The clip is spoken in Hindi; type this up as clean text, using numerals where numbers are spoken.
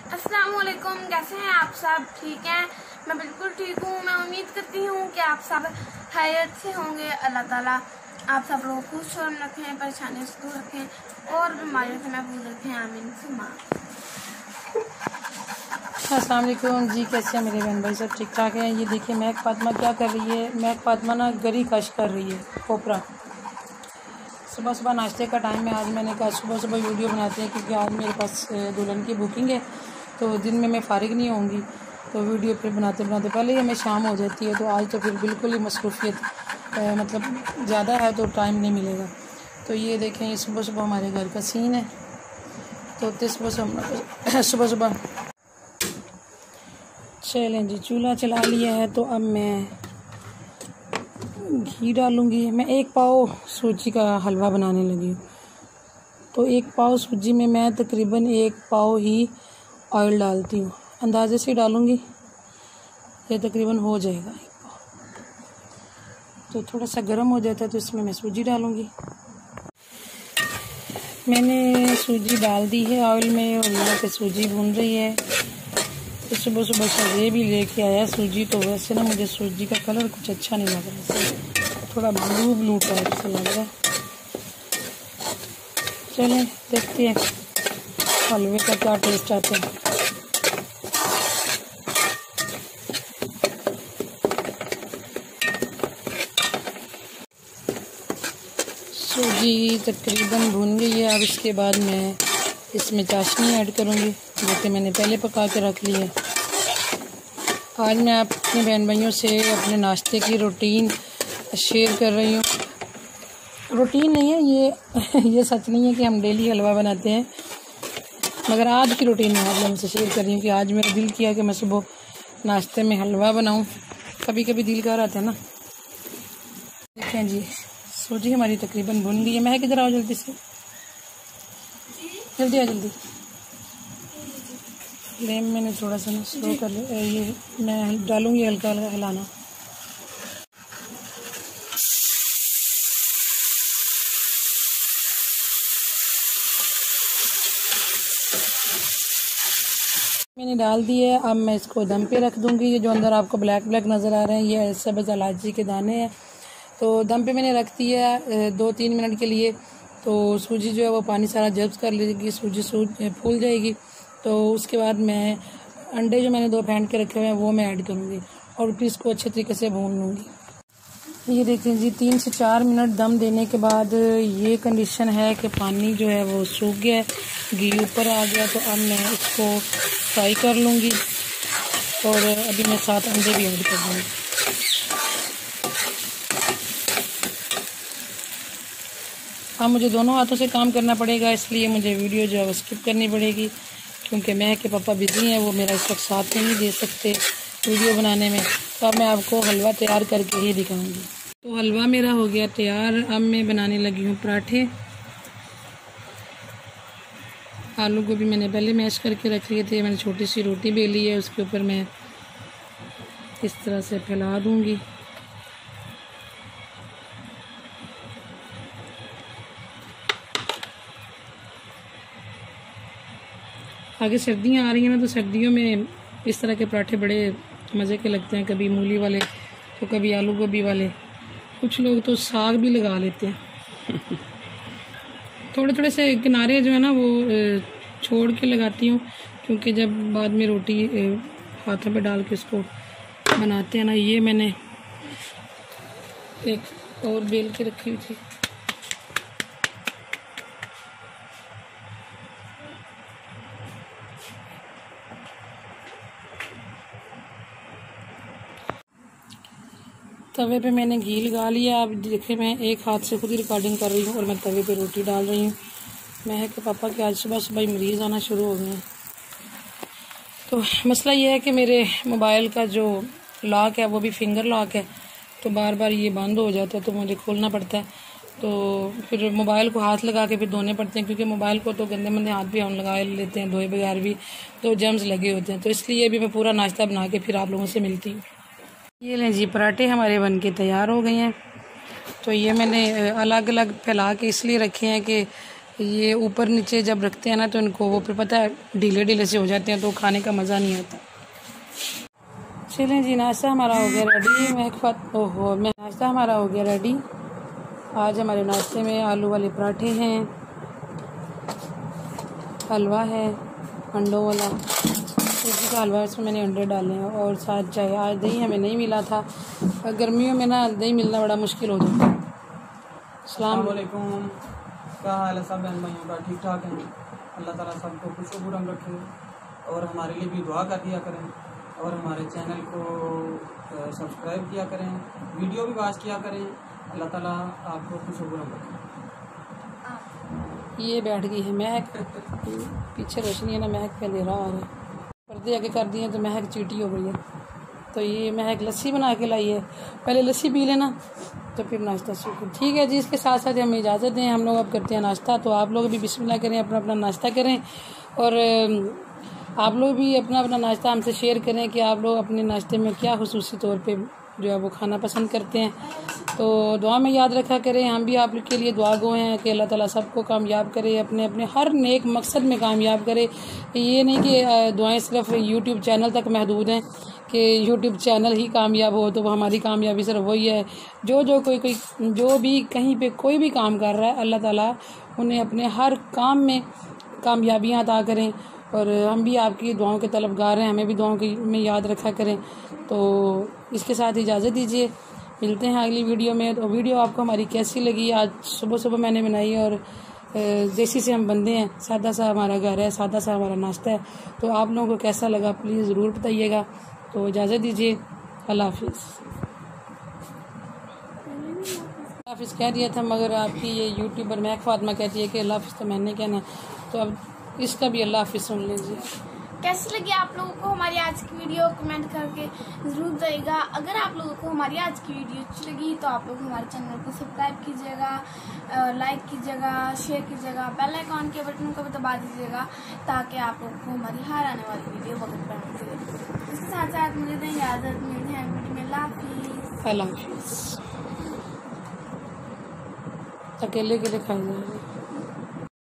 अस्सलाम वालेकुम, कैसे हैं आप सब? ठीक हैं? मैं बिल्कुल ठीक हूँ। मैं उम्मीद करती हूँ कि आप सब खैरियत से होंगे। अल्लाह ताला आप सब लोगों को खुश रखें, परेशानियों से दूर रखें और बीमारियों से महफूज रखें। आमीन सुम्मा। अस्सलाम वालेकुम जी, कैसे हैं मेरे बहन भाई? सब ठीक ठाक हैं। ये देखिए महक फातिमा क्या कर रही है। महक फातिमा ना गरी कश कर रही है, कोपरा। सुबह सुबह नाश्ते का टाइम है। आज मैंने कहा सुबह सुबह वीडियो बनाते हैं क्योंकि आज मेरे पास दुल्हन की बुकिंग है, तो दिन में मैं फ़ारिग नहीं होंगी, तो वीडियो फिर बनाते बनाते पहले ही हमें शाम हो जाती है। तो आज तो फिर बिल्कुल ही मसरूफियत मतलब ज़्यादा है, तो टाइम नहीं मिलेगा। तो ये देखें, ये सुबह सुबह हमारे घर का सीन है। तो सुबह सुबह चलें जी, चूल्हा चला लिया है। तो अब मैं घी डालूँगी। मैं 1 पाव सूजी का हलवा बनाने लगी हूँ। तो 1 पाव सूजी में मैं तकरीबन 1 पाव ही ऑयल डालती हूँ, अंदाजे से डालूँगी, ये तकरीबन हो जाएगा 1 पाव। तो थोड़ा सा गर्म हो जाता है तो इसमें मैं सूजी डालूँगी। मैंने सूजी डाल दी है ऑयल में और यहाँ पे सूजी भून रही है। तो सुबह सुबह से भी लेके आया सूजी। तो वैसे ना मुझे सूजी का कलर कुछ अच्छा नहीं लग रहा, थोड़ा ब्लू टाइप से लग रहा है। चलें देखते हैं हलवे का क्या टेस्ट आता है। सूजी तकरीबन भून गई है। अब इसके बाद मैं इसमें चाशनी ऐड करूँगी जो कि मैंने पहले पका के रख ली है। आज मैं अपने बहन भाइयों से अपने नाश्ते की रूटीन शेयर कर रही हूँ। रूटीन नहीं है ये सच नहीं है कि हम डेली हलवा बनाते हैं, मगर आज की रूटीन मैं आप लोगों से शेयर कर रही हूँ कि आज मेरा दिल किया कि मैं सुबह नाश्ते में हलवा बनाऊँ। कभी कभी दिल कर आता है ना। देखें जी, सूजी हमारी तकरीबन भुन गई है। मैं किधर आओ जल्दी से, जल्दी आ जल्दी। फ्लेम मैंने थोड़ा सा ना स्लो कर लिया। ये मैं डालूँगी हल्का हल्का हिलाना। मैंने डाल दी है। अब मैं इसको दम पे रख दूँगी। ये जो अंदर आपको ब्लैक ब्लैक नज़र आ रहे हैं ये सब्ज़ इलायची के दाने हैं। तो दम पे मैंने रख दी है 2-3 मिनट के लिए। तो सूजी जो है वो पानी सारा जब्स कर लेगी, सूजी फूल जाएगी। तो उसके बाद मैं अंडे जो मैंने 2 फेंट के रखे हुए हैं वो मैं ऐड करूँगी और फिर इसको अच्छे तरीके से भून लूँगी। ये देखें जी, 3 से 4 मिनट दम देने के बाद ये कंडीशन है कि पानी जो है वो सूख गया है, घी ऊपर आ गया। तो अब मैं इसको फ्राई कर लूँगी और अभी मैं 7 अंडे भी ऐड कर दूँगी। अब मुझे दोनों हाथों से काम करना पड़ेगा, इसलिए मुझे वीडियो जो है वो स्किप करनी पड़ेगी क्योंकि मैं के पापा बिजी हैं, वो मेरा इस वक्त साथ नहीं दे सकते वीडियो बनाने में। तो अब मैं आपको हलवा तैयार करके ही दिखाऊंगी। तो हलवा मेरा हो गया तैयार। अब मैं बनाने लगी हूँ पराठे। आलू को भी मैंने पहले मैश करके रख लिए थे। मैंने छोटी सी रोटी बेली है, उसके ऊपर मैं इस तरह से फैला दूँगी। आगे सर्दियाँ आ रही हैं ना, तो सर्दियों में इस तरह के पराठे बड़े मज़े के लगते हैं। कभी मूली वाले तो कभी आलू गोभी वाले, कुछ लोग तो साग भी लगा लेते हैं। थोड़े थोड़े से किनारे जो है ना वो छोड़ के लगाती हूँ क्योंकि जब बाद में रोटी हाथों पे डाल के उसको बनाते हैं ना। ये मैंने एक और बेल के रखी हुई थी। तवे पे मैंने घी लगा लिया। अब देखिए मैं एक हाथ से खुद ही रिकॉर्डिंग कर रही हूँ और मैं तवे पे रोटी डाल रही हूँ। मैं कि पापा के आज सुबह सुबह ही मरीज़ आना शुरू हो गए हैं। तो मसला ये है कि मेरे मोबाइल का जो लॉक है वो भी फिंगर लॉक है, तो बार बार ये बंद हो जाता है तो मुझे खोलना पड़ता है। तो फिर मोबाइल को हाथ लगा के फिर धोने पड़ते हैं क्योंकि मोबाइल को तो गंदे मंदे हाथ भी हम लगा लेते हैं, धोए बगैर भी तो जर्म्स लगे होते हैं। तो इसलिए भी मैं पूरा नाश्ता बना के फिर आप लोगों से मिलती हूँ। ये लें जी, पराठे हमारे बन के तैयार हो गए हैं। तो ये मैंने अलग अलग फैला के इसलिए रखे हैं कि ये ऊपर नीचे जब रखते हैं ना तो इनको वो फिर पता है ढीले ढीले से हो जाते हैं तो खाने का मज़ा नहीं आता। चलें जी, नाश्ता हमारा हो गया रेडी। नाश्ता हमारा हो गया रेडी। आज हमारे नाश्ते में आलू वाले पराठे हैं, हलवा है अंडों वाला, इसी का हलवा, इसमें मैंने अंडे डाले हैं और साथ चाय। आज दही हमें नहीं मिला था, गर्मियों में ना दही मिलना बड़ा मुश्किल हो जाता है। अस्सलाम वालेकुम, क्या हाल है सब बहन भाइयों का? ठीक ठाक हैं? अल्लाह ताला सबको खुश व खुरम रखे और हमारे लिए भी दुआ कर दिया करें और हमारे चैनल को सब्सक्राइब किया करें, वीडियो भी वॉच किया करें। अल्लाह ताला आपको खुश व खुरम रखे। ये बैठ गई है महक, पीछे रोशनी है ना, महक पे अंधेरा आ रहा है, पर्दे आगे कर दिए तो महक चीटी हो गई है। तो ये महक लस्सी बना के लाई है, पहले लस्सी पी लेना तो फिर नाश्ता शुरू। ठीक है जी, इसके साथ साथ हमें इजाज़त दें, हम लोग अब करते हैं नाश्ता। तो आप लोग भी बिस्मिल्लाह करें, अपना अपना नाश्ता करें और आप लोग भी अपना अपना नाश्ता हमसे शेयर करें कि आप लोग अपने नाश्ते में क्या खुसूसी तौर पे जो है वो खाना पसंद करते हैं। तो दुआ में याद रखा करें, हम भी आप लोग के लिए दुआ गो हैं कि अल्लाह ताला सबको कामयाब करे, अपने अपने हर नेक मकसद में कामयाब करे। ये नहीं कि दुआएं सिर्फ यूट्यूब चैनल तक महदूद हैं कि यूट्यूब चैनल ही कामयाब हो तो वो हमारी कामयाबी सिर्फ वही है। कोई जो भी कहीं पे कोई भी काम कर रहा है, अल्लाह ताला उन्हें अपने हर काम में कामयाबियाँ अता करें और हम भी आपकी दुआओं के तलबगार हैं, हमें भी दुआओं की में याद रखा करें। तो इसके साथ इजाज़त दीजिए, मिलते हैं अगली वीडियो में। तो वीडियो आपको हमारी कैसी लगी? आज सुबह सुबह मैंने बनाई और देसी से हम बंदे हैं, सादा सा हमारा घर है, सादा सा हमारा नाश्ता है। तो आप लोगों को कैसा लगा प्लीज़ ज़रूर बताइएगा। तो इजाज़त दीजिए, अल्लाह हाफिज़। हाफिज़ कह दिया था मगर आपकी ये यूट्यूबर महक फातिमा कहती है कि अल्लाह हाफिज़ तो मैंने कहना, तो अब इसका भी अल्लाह हाफिज़ सुन लीजिए। कैसी लगी आप लोगों को हमारी आज की वीडियो कमेंट करके ज़रूर बताइएगा। अगर आप लोगों को हमारी आज की वीडियो अच्छी लगी तो आप लोग हमारे चैनल को सब्सक्राइब कीजिएगा, लाइक कीजिएगा, शेयर कीजिएगा, बेल आइकॉन के बटन को भी दबा दीजिएगा ताकि आप लोगों को हमारी हर आने वाली वीडियो वक्त पर मिले। इसके साथ साथ मुझे दें इजाज़त, मिलते हैं वीडियो में। अल्लाह हाफिज़। अकेले खाई जाएगा।